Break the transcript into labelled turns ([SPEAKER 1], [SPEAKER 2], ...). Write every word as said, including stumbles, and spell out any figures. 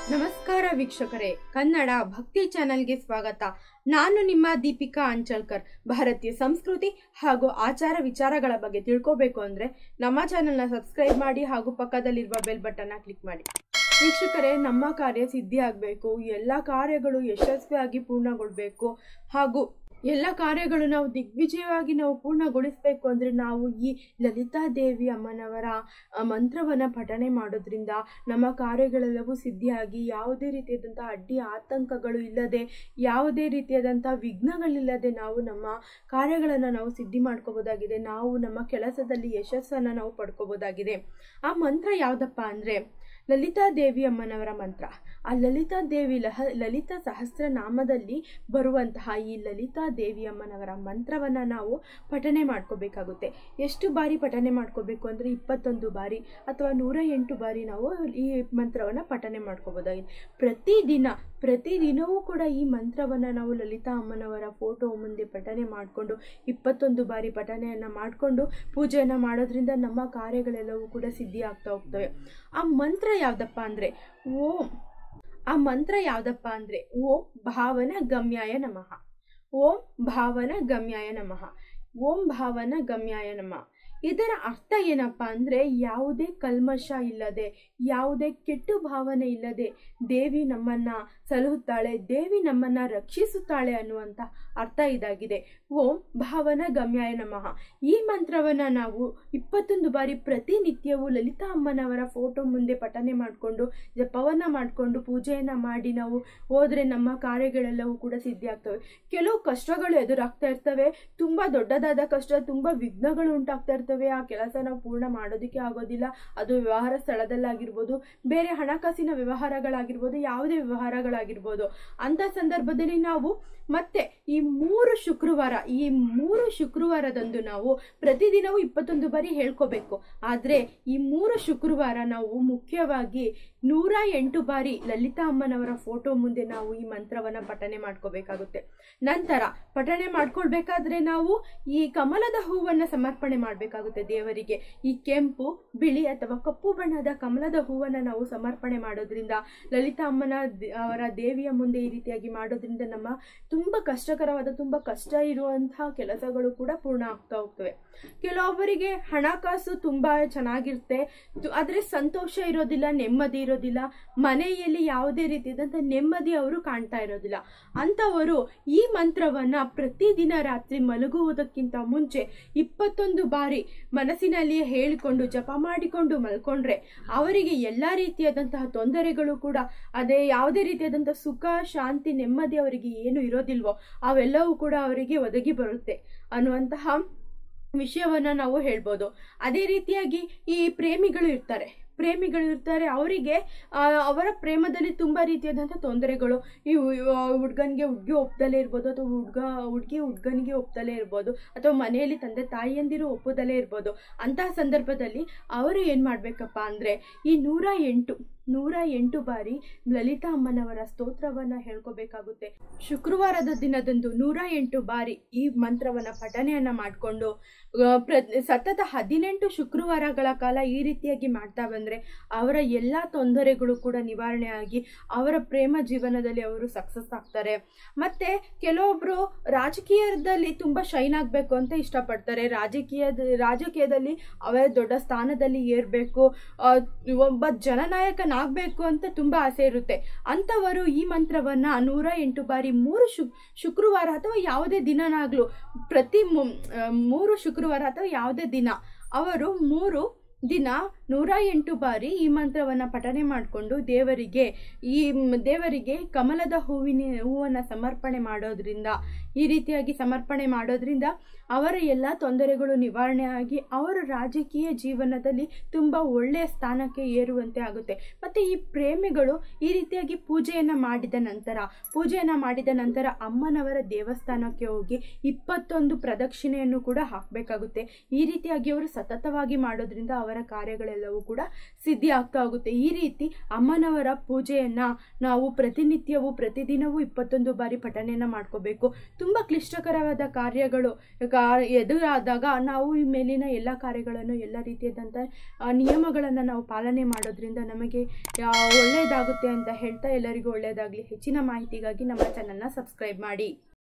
[SPEAKER 1] ನಮಸ್ಕಾರ ವೀಕ್ಷಕರೇ, ಕನ್ನಡ ಭಕ್ತಿ ಚಾನೆಲ್ಗೆ ಸ್ವಾಗತ. ನಾನು ನಿಮ್ಮ ದೀಪಿಕಾ ಅಂಚಲ್ಕರ್. ಭಾರತೀಯ ಸಂಸ್ಕೃತಿ ಹಾಗೂ ಆಚಾರ ವಿಚಾರಗಳ ಬಗ್ಗೆ ತಿಳ್ಕೋಬೇಕು ಅಂದ್ರೆ ನಮ್ಮ ಚಾನೆಲ್ನ ಸಬ್ಸ್ಕ್ರೈಬ್ ಮಾಡಿ ಹಾಗೂ ಪಕ್ಕದಲ್ಲಿರುವ ಬೆಲ್ ಬಟನ್ನ ಕ್ಲಿಕ್ ಮಾಡಿ. ವೀಕ್ಷಕರೇ, ನಮ್ಮ ಕಾರ್ಯ ಸಿದ್ಧಿ ಆಗಬೇಕು, ಎಲ್ಲ ಕಾರ್ಯಗಳು ಯಶಸ್ವಿಯಾಗಿ ಪೂರ್ಣಗೊಳ್ಳಬೇಕು ಹಾಗೂ ಎಲ್ಲ ಕಾರ್ಯಗಳು ನಾವು ದಿಗ್ವಿಜಯವಾಗಿ ನಾವು ಪೂರ್ಣಗೊಳಿಸಬೇಕು ಅಂದರೆ ನಾವು ಈ ಲಲಿತಾ ದೇವಿ ಅಮ್ಮನವರ ಮಂತ್ರವನ್ನು ಪಠನೆ ಮಾಡೋದ್ರಿಂದ ನಮ್ಮ ಕಾರ್ಯಗಳೆಲ್ಲವೂ ಸಿದ್ಧಿಯಾಗಿ ಯಾವುದೇ ರೀತಿಯಾದಂಥ ಅಡ್ಡಿ ಆತಂಕಗಳು ಇಲ್ಲದೆ, ಯಾವುದೇ ರೀತಿಯಾದಂಥ ವಿಘ್ನಗಳಿಲ್ಲದೆ ನಾವು ನಮ್ಮ ಕಾರ್ಯಗಳನ್ನು ನಾವು ಸಿದ್ಧಿ ಮಾಡ್ಕೋಬೋದಾಗಿದೆ. ನಾವು ನಮ್ಮ ಕೆಲಸದಲ್ಲಿ ಯಶಸ್ಸನ್ನು ನಾವು ಪಡ್ಕೋಬೋದಾಗಿದೆ. ಆ ಮಂತ್ರ ಯಾವುದಪ್ಪ ಅಂದರೆ ಲಲಿತಾ ದೇವಿ ಅಮ್ಮನವರ ಮಂತ್ರ. ಆ ಲಲಿತಾ ದೇವಿ ಲಹ ಲಲಿತಾ ಸಹಸ್ರನಾಮದಲ್ಲಿ ಬರುವಂತಹ ಈ ಲಲಿತಾ ದೇವಿ ಅಮ್ಮನವರ ಮಂತ್ರವನ್ನು ನಾವು ಪಠನೆ ಮಾಡ್ಕೋಬೇಕಾಗುತ್ತೆ. ಎಷ್ಟು ಬಾರಿ ಪಠನೆ ಮಾಡ್ಕೋಬೇಕು ಅಂದರೆ ಇಪ್ಪತ್ತೊಂದು ಬಾರಿ ಅಥವಾ ನೂರ ಎಂಟು ಬಾರಿ ನಾವು ಈ ಮಂತ್ರವನ್ನು ಪಠನೆ ಮಾಡ್ಕೋಬೋದಾಗಿದೆ. ಪ್ರತಿದಿನ ಪ್ರತಿದಿನವೂ ಕೂಡ ಈ ಮಂತ್ರವನ್ನು ನಾವು ಲಲಿತಾ ಅಮ್ಮನವರ ಫೋಟೋ ಮುಂದೆ ಪಠನೆ ಮಾಡಿಕೊಂಡು ಇಪ್ಪತ್ತೊಂದು ಬಾರಿ ಪಠನೆಯನ್ನು ಮಾಡಿಕೊಂಡು ಪೂಜೆಯನ್ನು ಮಾಡೋದ್ರಿಂದ ನಮ್ಮ ಕಾರ್ಯಗಳೆಲ್ಲವೂ ಕೂಡ ಸಿದ್ಧಿ ಆಗ್ತಾ ಹೋಗ್ತವೆ. ಆ ಮಂತ್ರ ಯಾವುದಪ್ಪ ಅಂದರೆ ಓಂ ಆ ಮಂತ್ರ ಯಾವುದಪ್ಪ ಅಂದರೆ ಓಂ ಭಾವನ ಗಮ್ಯಾಯ ನಮಃ. ಓಂ ಭಾವನ ಗಮ್ಯಾಯ ನಮಃ. ಓಂ ಭಾವನ ಗಮ್ಯಾಯ ನಮಃ. ಇದರ ಅರ್ಥ ಏನಪ್ಪ ಅಂದರೆ ಯಾವುದೇ ಕಲ್ಮಶ ಇಲ್ಲದೆ, ಯಾವುದೇ ಕೆಟ್ಟು ಭಾವನೆ ಇಲ್ಲದೆ ದೇವಿ ನಮ್ಮನ್ನು ಸಲಹುತ್ತಾಳೆ, ದೇವಿ ನಮ್ಮನ್ನು ರಕ್ಷಿಸುತ್ತಾಳೆ ಅನ್ನುವಂಥ ಅರ್ಥ ಇದಾಗಿದೆ. ಓಂ ಭಾವನ ಗಮ್ಯಾಯ ನಮಃ. ಈ ಮಂತ್ರವನ್ನು ನಾವು ಇಪ್ಪತ್ತೊಂದು ಬಾರಿ ಪ್ರತಿನಿತ್ಯವೂ ಲಲಿತಾ ಅಮ್ಮನವರ ಫೋಟೋ ಮುಂದೆ ಪಠನೆ ಮಾಡಿಕೊಂಡು ಜಪವನ್ನು ಮಾಡಿಕೊಂಡು ಪೂಜೆಯನ್ನು ಮಾಡಿ ನಾವು ಹೋದರೆ ನಮ್ಮ ಕಾರ್ಯಗಳೆಲ್ಲವೂ ಕೂಡ ಸಿದ್ಧಿ ಆಗ್ತವೆ. ಕೆಲವು ಕಷ್ಟಗಳು ಎದುರಾಗ್ತಾ ಇರ್ತವೆ, ತುಂಬ ದೊಡ್ಡದಾದ ಕಷ್ಟ, ತುಂಬ ವಿಘ್ನಗಳು ಉಂಟಾಗ್ತಾ ಇರ್ತವೆ. ಆ ಕೆಲಸ ನಾವು ಪೂರ್ಣ ಮಾಡೋದಕ್ಕೆ ಆಗೋದಿಲ್ಲ. ಅದು ವ್ಯವಹಾರ ಸ್ಥಳದಲ್ಲಾಗಿರ್ಬೋದು, ಬೇರೆ ಹಣಕಾಸಿನ ವ್ಯವಹಾರಗಳಾಗಿರ್ಬೋದು, ಯಾವುದೇ ವ್ಯವಹಾರಗಳಾಗಿರ್ಬೋದು. ಅಂತ ಸಂದರ್ಭದಲ್ಲಿ ನಾವು ಮತ್ತೆ ಈ ಮೂರು ಶುಕ್ರವಾರ ಈ ಮೂರು ಶುಕ್ರವಾರದಂದು ನಾವು ಪ್ರತಿದಿನವೂ ಇಪ್ಪತ್ತೊಂದು ಬಾರಿ ಹೇಳ್ಕೋಬೇಕು. ಆದರೆ ಈ ಮೂರು ಶುಕ್ರವಾರ ನಾವು ಮುಖ್ಯವಾಗಿ ನೂರ ಎಂಟು ಬಾರಿ ಲಲಿತಾ ಅಮ್ಮನವರ ಫೋಟೋ ಮುಂದೆ ನಾವು ಈ ಮಂತ್ರವನ್ನು ಪಠನೆ ಮಾಡ್ಕೋಬೇಕಾಗುತ್ತೆ. ನಂತರ ಪಠನೆ ಮಾಡ್ಕೊಳ್ಬೇಕಾದ್ರೆ ನಾವು ಈ ಕಮಲದ ಹೂವನ್ನು ಸಮರ್ಪಣೆ ಮಾಡಬೇಕಾಗುತ್ತೆ ದೇವರಿಗೆ. ಈ ಕೆಂಪು, ಬಿಳಿ ಅಥವಾ ಕಪ್ಪು ಬಣ್ಣದ ಕಮಲದ ಹೂವನ್ನು ನಾವು ಸಮರ್ಪಣೆ ಮಾಡೋದ್ರಿಂದ, ಲಲಿತಾ ಅಮ್ಮನ ಅವರ ದೇವಿಯ ಮುಂದೆ ಈ ರೀತಿಯಾಗಿ ಮಾಡೋದ್ರಿಂದ ನಮ್ಮ ತುಂಬ ಕಷ್ಟಕರವಾದ ತುಂಬ ಕಷ್ಟ ಇರುವಂತಹ ಕೆಲಸಗಳು ಕೂಡ ಪೂರ್ಣ ಆಗ್ತಾ ಹೋಗ್ತವೆ. ಕೆಲವೊಬ್ಬರಿಗೆ ಹಣಕಾಸು ತುಂಬ ಚೆನ್ನಾಗಿರುತ್ತೆ, ಆದರೆ ಸಂತೋಷ ಇರೋದಿಲ್ಲ, ನೆಮ್ಮದಿ ಇರೋದಿಲ್ಲ, ಮನೆಯಲ್ಲಿ ಯಾವುದೇ ರೀತಿಯಾದಂಥ ನೆಮ್ಮದಿ ಅವರು ಕಾಣ್ತಾ ಇರೋದಿಲ್ಲ. ಅಂಥವರು ಈ ಮಂತ್ರವನ್ನು ಪ್ರತಿದಿನ ರಾತ್ರಿ ಮಲಗುವುದಕ್ಕಿಂತ ಮುಂಚೆ ಇಪ್ಪತ್ತೊಂದು ಬಾರಿ ಮನಸ್ಸಿನಲ್ಲಿಯೇ ಹೇಳಿಕೊಂಡು ಜಪ ಮಾಡಿಕೊಂಡು ಮಲ್ಕೊಂಡ್ರೆ ಅವರಿಗೆ ಎಲ್ಲ ರೀತಿಯಾದಂತಹ ತೊಂದರೆಗಳು ಕೂಡ, ಅದೇ ಯಾವುದೇ ರೀತಿಯಾದಂಥ ಸುಖ, ಶಾಂತಿ, ನೆಮ್ಮದಿ ಅವರಿಗೆ ಏನು ಇರೋದಿಲ್ವೋ ಅವೆಲ್ಲವೂ ಕೂಡ ಅವರಿಗೆ ಒದಗಿ ಬರುತ್ತೆ ಅನ್ನುವಂತಹ ವಿಷಯವನ್ನು ನಾವು ಹೇಳ್ಬೋದು. ಅದೇ ರೀತಿಯಾಗಿ ಈ ಪ್ರೇಮಿಗಳು ಇರ್ತಾರೆ ಪ್ರೇಮಿಗಳು ಇರ್ತಾರೆ ಅವರಿಗೆ ಅವರ ಪ್ರೇಮದಲ್ಲಿ ತುಂಬ ರೀತಿಯಾದಂಥ ತೊಂದರೆಗಳು, ಈ ಹುಡುಗನಿಗೆ ಹುಡುಗಿ ಒಪ್ಪದಲ್ಲೇ ಇರ್ಬೋದು, ಅಥವಾ ಹುಡುಗ ಹುಡುಗಿ ಹುಡುಗನಿಗೆ ಒಪ್ಪದಲ್ಲೇ ಇರ್ಬೋದು, ಅಥವಾ ಮನೆಯಲ್ಲಿ ತಂದೆ ತಾಯಿಯಂದಿರು ಒಪ್ಪದಲ್ಲೇ ಇರ್ಬೋದು. ಅಂತಹ ಸಂದರ್ಭದಲ್ಲಿ ಅವರು ಏನು ಮಾಡಬೇಕಪ್ಪ ಅಂದರೆ ಈ ನೂರ ಎಂಟು ನೂರ ಎಂಟು ಬಾರಿ ಲಲಿತಾ ಅಮ್ಮನವರ ಸ್ತೋತ್ರವನ್ನು ಹೇಳ್ಕೋಬೇಕಾಗುತ್ತೆ. ಶುಕ್ರವಾರದ ದಿನದಂದು ನೂರ ಎಂಟು ಬಾರಿ ಈ ಮಂತ್ರವನ್ನು ಪಠನೆಯನ್ನು ಮಾಡಿಕೊಂಡು ಪ್ರ ಸತತ ಹದಿನೆಂಟು ಶುಕ್ರವಾರಗಳ ಕಾಲ ಈ ರೀತಿಯಾಗಿ ಮಾಡ್ತಾ ಬಂದರೆ ಅವರ ಎಲ್ಲ ತೊಂದರೆಗಳು ಕೂಡ ನಿವಾರಣೆ ಆಗಿ ಅವರ ಪ್ರೇಮ ಜೀವನದಲ್ಲಿ ಅವರು ಸಕ್ಸಸ್ ಆಗ್ತಾರೆ. ಮತ್ತು ಕೆಲವೊಬ್ಬರು ರಾಜಕೀಯದಲ್ಲಿ ತುಂಬ ಶೈನ್ ಆಗಬೇಕು ಅಂತ ಇಷ್ಟಪಡ್ತಾರೆ. ರಾಜಕೀಯದ ರಾಜಕೀಯದಲ್ಲಿ ಅವರ ದೊಡ್ಡ ಸ್ಥಾನದಲ್ಲಿ ಏರಬೇಕು, ಒಬ್ಬ ಜನನಾಯಕ ಆಗಬೇಕು ಅಂತ ತುಂಬ ಆಸೆ ಇರುತ್ತೆ. ಅಂಥವರು ಈ ಮಂತ್ರವನ್ನು ನೂರ ಎಂಟು ಬಾರಿ ಮೂರು ಶು ಶುಕ್ರವಾರ ಅಥವಾ ಯಾವುದೇ ದಿನನಾಗಲೂ ಪ್ರತಿ ಮೂರು ಶುಕ್ರವಾರ ಅಥವಾ ಯಾವುದೇ ದಿನ ಅವರು ಮೂರು ದಿನ ನೂರ ಎಂಟು ಬಾರಿ ಈ ಮಂತ್ರವನ್ನು ಪಠನೆ ಮಾಡಿಕೊಂಡು ದೇವರಿಗೆ ಈ ದೇವರಿಗೆ ಕಮಲದ ಹೂವಿನ ಹೂವನ್ನು ಸಮರ್ಪಣೆ ಮಾಡೋದ್ರಿಂದ ಈ ರೀತಿಯಾಗಿ ಸಮರ್ಪಣೆ ಮಾಡೋದ್ರಿಂದ ಅವರ ಎಲ್ಲ ತೊಂದರೆಗಳು ನಿವಾರಣೆ ಆಗಿ ಅವರ ರಾಜಕೀಯ ಜೀವನದಲ್ಲಿ ತುಂಬ ಒಳ್ಳೆಯ ಸ್ಥಾನಕ್ಕೆ ಏರುವಂತೆ ಆಗುತ್ತೆ. ಮತ್ತು ಈ ಪ್ರೇಮಿಗಳು ಈ ರೀತಿಯಾಗಿ ಪೂಜೆಯನ್ನು ಮಾಡಿದ ನಂತರ ಪೂಜೆಯನ್ನು ಮಾಡಿದ ನಂತರ ಅಮ್ಮನವರ ದೇವಸ್ಥಾನಕ್ಕೆ ಹೋಗಿ ಇಪ್ಪತ್ತೊಂದು ಪ್ರದಕ್ಷಿಣೆಯನ್ನು ಕೂಡ ಹಾಕಬೇಕಾಗುತ್ತೆ. ಈ ರೀತಿಯಾಗಿ ಅವರು ಸತತವಾಗಿ ಮಾಡೋದ್ರಿಂದ ಅವರ ಕಾರ್ಯಗಳೆಲ್ಲ ಕಾರ್ಯಗಳೆಲ್ಲವೂ ಕೂಡ ಸಿದ್ಧಿ ಆಗ್ತಾ ಹೋಗುತ್ತೆ. ಈ ರೀತಿ ಅಮ್ಮನವರ ಪೂಜೆಯನ್ನು ನಾವು ಪ್ರತಿನಿತ್ಯವೂ ಪ್ರತಿದಿನವೂ ಇಪ್ಪತ್ತೊಂದು ಬಾರಿ ಪಠಣೆಯನ್ನು ಮಾಡ್ಕೋಬೇಕು. ತುಂಬ ಕ್ಲಿಷ್ಟಕರವಾದ ಕಾರ್ಯಗಳು ಎದುರಾದಾಗ ನಾವು ಈ ಮೇಲಿನ ಎಲ್ಲ ಕಾರ್ಯಗಳನ್ನು ಎಲ್ಲ ರೀತಿಯಾದಂಥ ನಿಯಮಗಳನ್ನು ನಾವು ಪಾಲನೆ ಮಾಡೋದ್ರಿಂದ ನಮಗೆ ಒಳ್ಳೆಯದಾಗುತ್ತೆ ಅಂತ ಹೇಳ್ತಾ ಎಲ್ಲರಿಗೂ ಒಳ್ಳೆಯದಾಗಲಿ. ಹೆಚ್ಚಿನ ಮಾಹಿತಿಗಾಗಿ ನಮ್ಮ ಚಾನಲ್ನ ಸಬ್ಸ್ಕ್ರೈಬ್ ಮಾಡಿ.